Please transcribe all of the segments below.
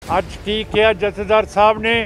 अज की किया जथेदार साहब ने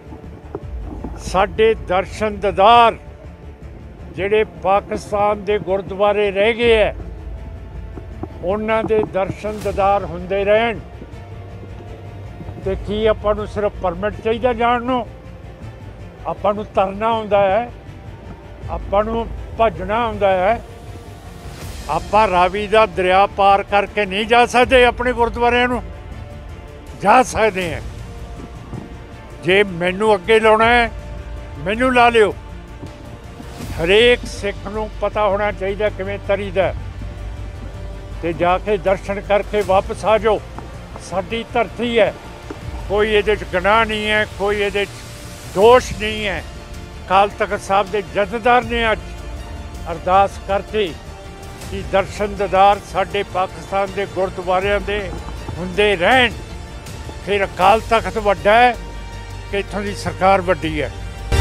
साडे दर्शन दीदार जिहड़े पाकिस्तान के गुरुद्वारे रह गए है उन्हां दे दर्शन दीदार हुंदे रहन। ते की आपां नूं सिर्फ परमिट चाहिए जाण नूं? आपां नूं तरना आउंदा है, आपां नूं भजना आउंदा है। आपां रावी दा दरिया पार करके नहीं जा सकते, अपने गुरुद्वारिਆਂ नूं जा सकते हैं। जे मैनू अगे लाउणा है मैनू ला लिओ। हरेक सिख नूं पता होना चाहिए किवें तरीदा ते जाके दर्शन करके वापस आ जाओ। साडी धरती है, कोई इहदे च गुनाह नहीं है, कोई इहदे च दोष नहीं है। अकाल तख्त साहब के जथेदार ने अज अरदास करती कि दर्शन दीदार साडे पाकिस्तान के गुरुद्वारिਆਂ दे हुंदे रहन। फिर अकाल तख्त वड्डा है कि इत्थों की सरकार वड्डी है।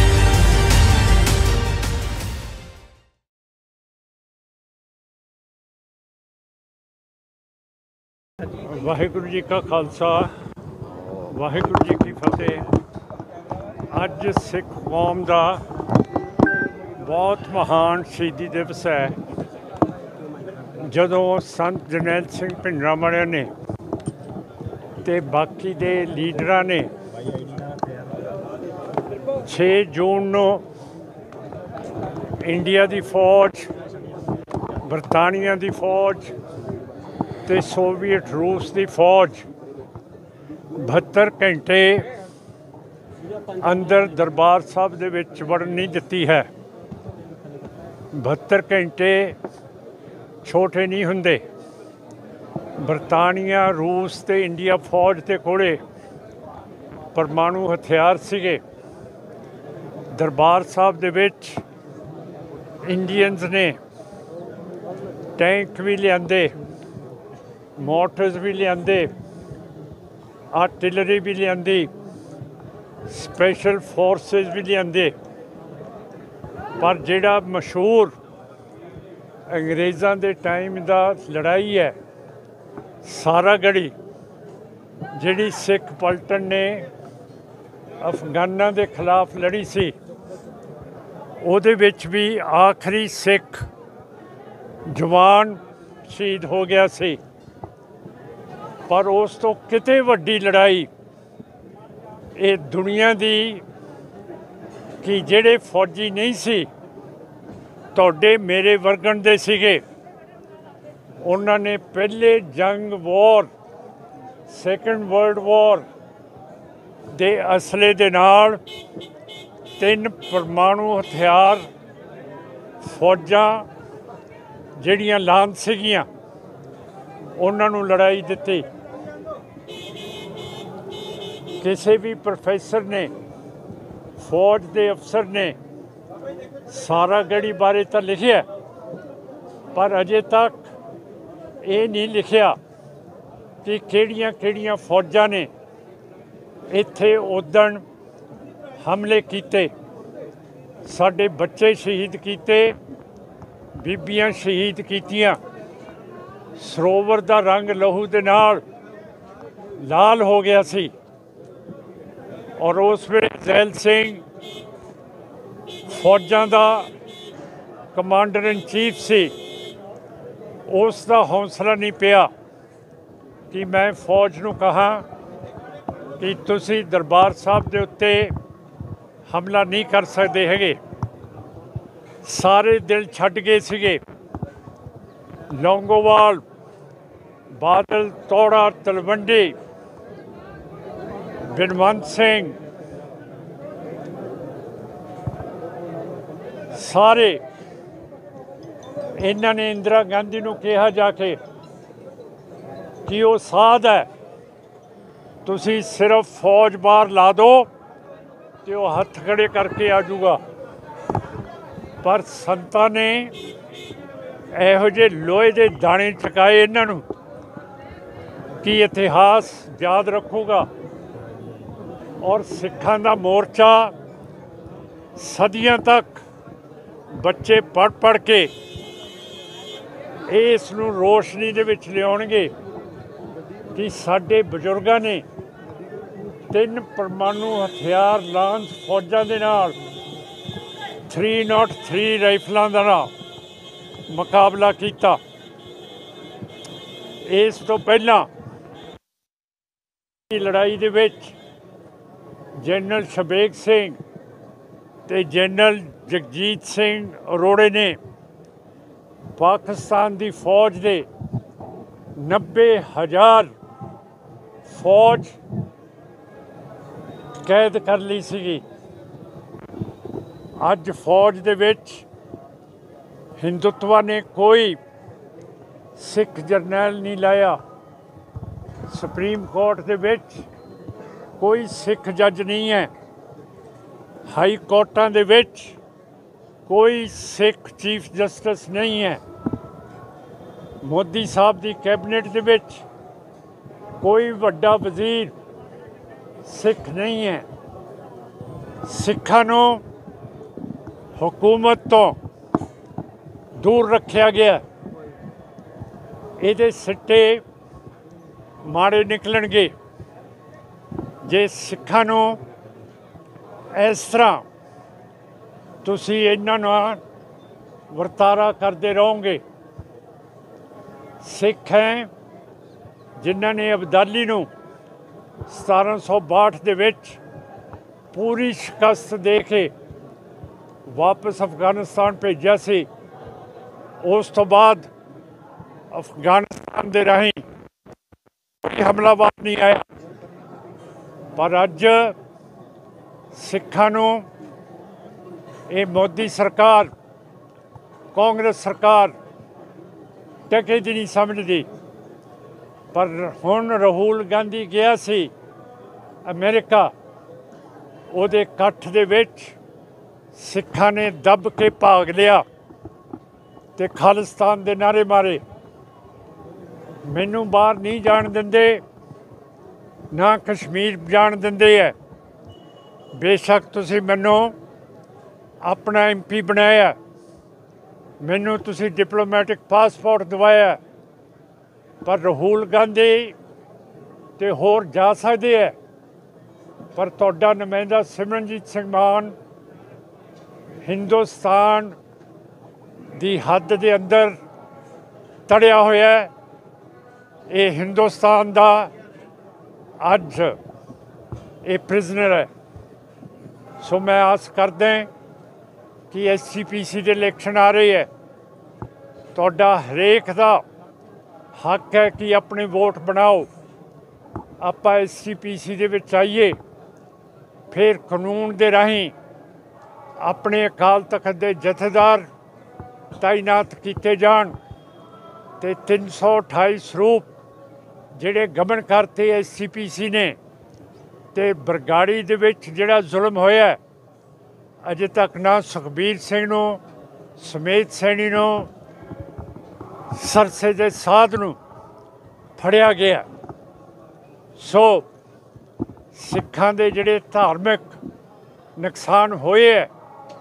वाहिगुरू जी का खालसा, वाहिगुरू जी की फतेह। अज सिख कौम का बहुत महान शहीदी दिवस है। जदों संत जरनैल सिंह भिंडरांवाले ने ते बाकी दे लीडरां ने 6 जून नूं इंडिया की फौज, बरतानिया की फौज ते सोवियत रूस की फौज 72 घंटे अंदर दरबार साहब दे विच वड़न नहीं दिती है। 72 घंटे छोटे नहीं हुंदे। बरतानिया, रूस ते इंडिया फौज के कोले परमाणु हथियार सीगे। दरबार साहब दे विच इंडियंस ने टैंक भी लियाते, मोटर्स भी लियाते, आर्टिलरी भी लियाती, स्पैशल फोर्सेस भी लियाते। पर जिहड़ा मशहूर अंग्रेज़ों के टाइम का लड़ाई है सारागढ़ी, जिहड़ी सिख पलटन ने अफगाना के खिलाफ लड़ी सी, उहदे विच भी आखिरी सिख जवान शहीद हो गया सी। पर उस तो किते वड्डी लड़ाई ये दुनिया की कि जिहड़े फौजी नहीं सी तुहाडे मेरे वर्गन दे सीगे, उन्होंने पहले जंग वॉर, सैकेंड वर्ल्ड वॉर दे असले दे नाल 3 परमाणु हथियार फौजां जिहड़ियां लांद सीगियां उन्होंने लड़ाई दिती। किसी भी प्रोफैसर ने, फौज के अफसर ने सारागढ़ी बारे तो लिखिया, पर अजे तक ये नहीं लिखिया कि किहड़ियां फौजां ने इत्थे उदण हमले कीते, साडे बच्चे शहीद कीते, बीबियां शहीद कीतियां। सरोवर का रंग लहू दे नाल लाल हो गया सी और उस वेले जैल सिंह फौजां का कमांडर इन चीफ सी। उसका हौसला नहीं पिया कि मैं फौज नूं कहा कि तुसी दरबार साहब के उत्ते हमला नहीं कर सकते हैगे। सारे दिल छड्ड गए सीगे। लौंगोवाल, बादल, तोड़ा, तलवंडी, बिनवंत सिंह, सारे इन्हों ने इंदिरा गांधी नूं कहा जाके कि वो साध है, तुसी सिर्फ फौज बाहर ला दो तो वह हथ खड़े करके आ जाऊगा। पर संतां ने इहो जे लोहे के दाने चकाए इन्हों कि इतिहास याद रखूगा। और सिखां दा मोर्चा सदियां तक बच्चे पढ़ के इस नूं रोशनी दे विच लियाउणगे कि साडे बजुर्गां ने 3 परमाणु हथियार लांस फौजां दे नाल 303 राइफलों का मुकाबला किया। इस तो पहला लड़ाई दे विच जनरल शबेग सिंह ते जनरल जगजीत सिंह अरोड़े ने पाकिस्तान की फौज दे 90,000 फौज कैद कर ली सी। अज फौज दे विच हिंदुत्व ने कोई सिख जरनैल नहीं लाया। सुप्रीम कोर्ट दे विच कोई सिख जज नहीं है। हाई कोर्टां दे विच कोई सिख चीफ जस्टिस नहीं है। मोदी साहब की कैबिनेट दे विच कोई वड्डा वजीर सिख नहीं है। सिखां नूं हुकूमत तो दूर रखा गया। ये सिट्टे माड़े निकलणगे जे सिखां नूं इस तरह तुसीं इन्हां नाल वर्तारा करते रहोगे। सिख हैं जिन्हां ने अब्दाली नूं 1762 दे विच पूरी शिकस्त दे के वापस अफगानिस्तान भेजा सी। उस तो बाद अफगानिस्तान दे राही कोई हमलावर नहीं आया। पर अज सिखां नूं ये मोदी सरकार कांग्रेस सरकार टके दी नहीं समझदी। पर हुण राहुल गांधी गया सी अमेरिका, उहदे इकट्ठ दे विच सिखां ने दब के भाग लिया ते खालिस्तान दे नारे मारे। मैनू बाहर नहीं जाण दिंदे, ना कश्मीर जाण दिंदे है। बेशक तुसीं मैनू अपना MP बनाया, मैनू तुसीं डिप्लोमैटिक पासपोर्ट दवाया, पर राहुल गांधी ते होर जा सकदे है। पर तुहाडा नुमाइंदा सिमरनजीत सिंह मान हिंदुस्तान दी हद दे अंदर तड़िया होया। ये हिंदुस्तान दा अज ये प्रिजनर है। सो मैं आस करदा कि SGPC दे इलैक्शन आ रहे है। तुहाडा हरेक दा हक है कि अपनी वोट बनाओ। आपां SGPC दे विच आइए, फिर कानून दे राहीं अपने अकाल तख्त दे जथेदार तैनात किए जान ते 328 सरूप जिहड़े गमन करते SGPC ने ते बरगाड़ी दे विच जिहड़ा जुल्म होया अजे तक ना सुखबीर सिंह नूं, सुमेध सैनी नूं, सरसे दे साध नूं फड़िया गया। सो सिखां दे जिहड़े धार्मिक नुकसान होए है,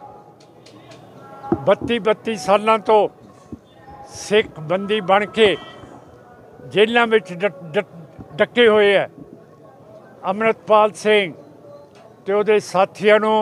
32 सालों तो सिख बंदी बन के जेलों में डके हुए है। अमृतपाल सिंह ते उहदे साथियों नूं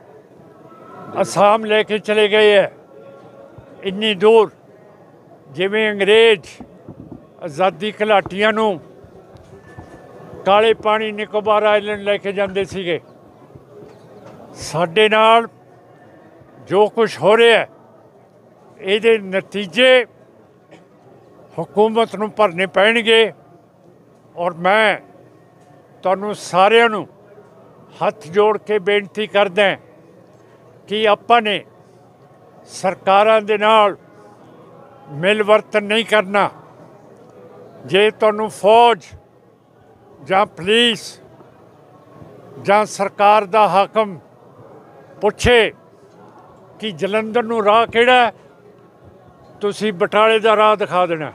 आसाम लेके चले गए है। इन्नी दूर जिवें अंग्रेज आज़ादी घलाटियां नूं काले पानी निकोबार आइलैंड लेके जाते सीगे। साडे नाल जो कुछ हो रहा है ये नतीजे हुकूमत नूं भरने पैणगे। और मैं तुहानूं सारिआं नूं हथ जोड़ के बेनती करदा कि आपां ने सरकारां दे नाल मिलवर्तन नहीं करना। जे तुहानूं फौज जां पुलिस जां सरकार दा हाकम पुछे कि जलंधर नूं राह किहड़ा है, तुसीं बटाले दा राह दिखा देना।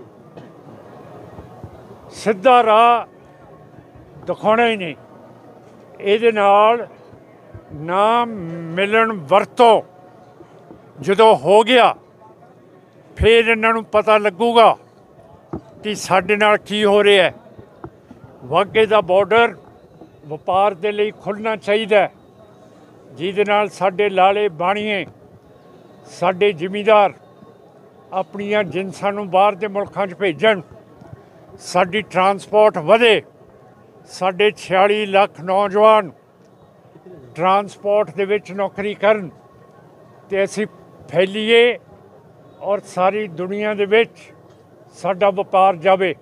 सीधा राह दिखाउणा ही नहीं। इहदे नाल ना मिलन वरतों जदों हो गया फिर इन्हां नूं पता लगूगा कि साडे नाल की हो रहा है। वाघे दा बॉर्डर ਵਪਾਰ ਦੇ ਲਈ ਖੁੱਲ੍ਹਣਾ ਚਾਹੀਦਾ, ਜਿਹਦੇ ਨਾਲ ਸਾਡੇ ਲਾਲੇ ਬਾਣੀਏ, ਸਾਡੇ ਜ਼ਿਮੀਂਦਾਰ ਆਪਣੀਆਂ ਜਿਨਸਾਂ ਨੂੰ ਬਾਹਰ ਦੇ ਮੁਲਕਾਂ 'ਚ ਭੇਜਣ, ਸਾਡੀ ਟਰਾਂਸਪੋਰਟ ਵਧੇ, ਸਾਡੇ 46 ਲੱਖ ਨੌਜਵਾਨ ਟਰਾਂਸਪੋਰਟ ਦੇ ਵਿੱਚ ਨੌਕਰੀ ਕਰਨ ਅਤੇ ਅਸੀਂ ਫੈਲੀਏ ਔਰ ਸਾਰੀ ਦੁਨੀਆ ਦੇ ਵਿੱਚ ਸਾਡਾ ਵਪਾਰ ਜਾਵੇ।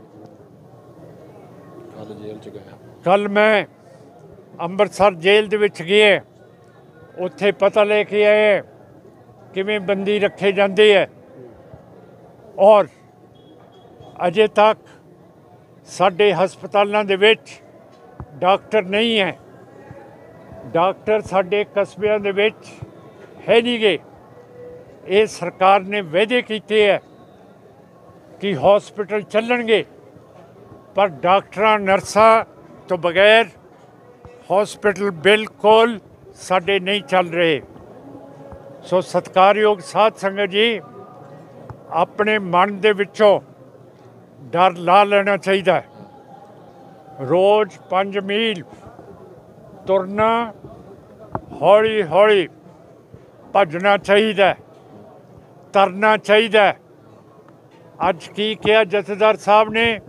ਕੱਲ੍ਹ ਮੈਂ ਅੰਮ੍ਰਿਤਸਰ ਜੇਲ੍ਹ ਦੇ ਵਿੱਚ ਗਿਆ, ਉੱਥੇ ਪਤਾ ਲੈ ਕੇ ਆਏ ਕਿਵੇਂ ਬੰਦੀ ਰੱਖੇ ਜਾਂਦੇ ਹੈ, ਔਰ ਅਜੇ ਤੱਕ ਸਾਡੇ ਹਸਪਤਾਲਾਂ ਦੇ ਵਿੱਚ ਡਾਕਟਰ ਨਹੀਂ ਹੈ। ਡਾਕਟਰ ਸਾਡੇ ਕਸਬਿਆਂ ਦੇ ਵਿੱਚ ਹੈ ਨਹੀਂ ਗੇ। ਇਹ ਸਰਕਾਰ ਨੇ ਵਾਅਦੇ ਕੀਤੇ ਹੈ ਕਿ ਹਸਪੀਟਲ ਚੱਲਣਗੇ, ਪਰ ਡਾਕਟਰਾਂ ਨਰਸਾਂ ਤੋਂ ਬਗੈਰ ਹਸਪੀਟਲ ਬਿਲਕੁਲ ਸਾਡੇ ਨਹੀਂ ਚੱਲ ਰਹੇ। ਸੋ ਸਤਿਕਾਰਯੋਗ ਸਾਧ ਸੰਗਤ ਜੀ, ਆਪਣੇ ਮਨ ਦੇ ਵਿੱਚੋਂ ਡਰ ਲਾ ਲੈਣਾ ਚਾਹੀਦਾ ਹੈ। ਰੋਜ਼ 5 ਮੀਲ ਤੁਰਨਾ, ਹੌਲੀ ਹੌਲੀ ਭੱਜਣਾ ਚਾਹੀਦਾ, ਤਰਨਾ ਚਾਹੀਦਾ। ਅੱਜ ਕੀ ਕਿਹਾ ਜਥੇਦਾਰ ਸਾਹਿਬ ਨੇ?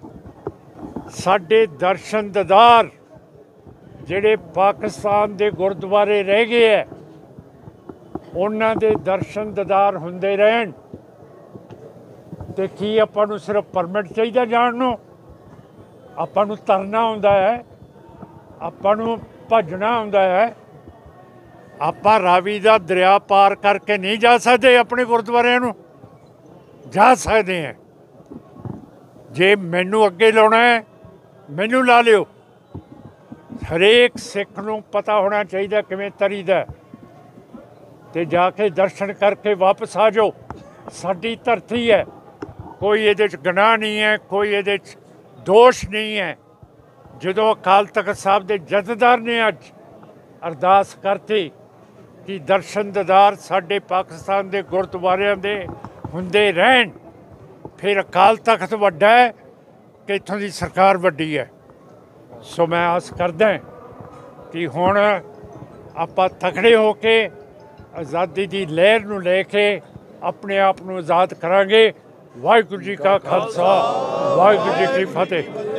ਸਾਡੇ ਦਰਸ਼ਨ ਦੀਦਾਰ ਜਿਹੜੇ ਪਾਕਿਸਤਾਨ ਦੇ ਗੁਰਦੁਆਰੇ ਰਹਿ ਗਏ ਹੈ, ਉਹਨਾਂ ਦੇ ਦਰਸ਼ਨ ਦੀਦਾਰ ਹੁੰਦੇ ਰਹਿਣ। ਅਤੇ ਕੀ ਆਪਾਂ ਨੂੰ ਸਿਰਫ ਪਰਮਿਟ ਚਾਹੀਦਾ ਜਾਣ ਨੂੰ? ਆਪਾਂ ਨੂੰ ਤਰਨਾ ਆਉਂਦਾ ਹੈ, ਆਪਾਂ ਨੂੰ ਭੱਜਣਾ ਆਉਂਦਾ ਹੈ। ਆਪਾਂ ਰਾਵੀ ਦਾ ਦਰਿਆ ਪਾਰ ਕਰਕੇ ਨਹੀਂ ਜਾ ਸਕਦੇ, ਆਪਣੇ ਗੁਰਦੁਆਰਿਆਂ ਨੂੰ ਜਾ ਸਕਦੇ ਹਾਂ। ਜੇ ਮੈਨੂੰ ਅੱਗੇ ਲਾਉਣਾ ਹੈ, ਮੈਨੂੰ ਲਾ ਲਿਓ। ਹਰੇਕ ਸਿੱਖ ਨੂੰ ਪਤਾ ਹੋਣਾ ਚਾਹੀਦਾ ਕਿਵੇਂ ਤਰੀਦਾ, ਅਤੇ ਜਾ ਕੇ ਦਰਸ਼ਨ ਕਰਕੇ ਵਾਪਸ ਆ ਜਾਓ। ਸਾਡੀ ਧਰਤੀ ਹੈ, ਕੋਈ ਇਹਦੇ 'ਚ ਗੁਨਾਹ ਨਹੀਂ ਹੈ, ਕੋਈ ਇਹਦੇ 'ਚ ਦੋਸ਼ ਨਹੀਂ ਹੈ। ਜਦੋਂ ਅਕਾਲ ਤਖ਼ਤ ਸਾਹਿਬ ਦੇ ਜਥੇਦਾਰ ਨੇ ਅੱਜ ਅਰਦਾਸ ਕਰਤੀ ਕਿ ਦਰਸ਼ਨ ਦੀਦਾਰ ਸਾਡੇ ਪਾਕਿਸਤਾਨ ਦੇ ਗੁਰਦੁਆਰਿਆਂ ਦੇ ਹੁੰਦੇ ਰਹਿਣ, ਫਿਰ ਅਕਾਲ ਤਖ਼ਤ ਵੱਡਾ ਹੈ ਕਿ ਇੱਥੋਂ ਦੀ ਸਰਕਾਰ ਵੱਡੀ ਹੈ। ਸੋ ਮੈਂ ਆਸ ਕਰਦਾ ਕਿ ਹੁਣ ਆਪਾਂ ਤਕੜੇ ਹੋ ਕੇ ਆਜ਼ਾਦੀ ਦੀ ਲਹਿਰ ਨੂੰ ਲੈ ਕੇ ਆਪਣੇ ਆਪ ਨੂੰ ਆਜ਼ਾਦ ਕਰਾਂਗੇ। ਵਾਹਿਗੁਰੂ ਜੀ ਕਾ ਖਾਲਸਾ, ਵਾਹਿਗੁਰੂ ਜੀ ਕੀ ਫਤਿਹ।